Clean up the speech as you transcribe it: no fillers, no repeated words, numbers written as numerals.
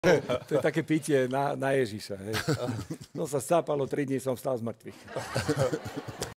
To je také pitie na Ježiša. Hej. No sa stápalo, 3 dní som vstal z mŕtvych.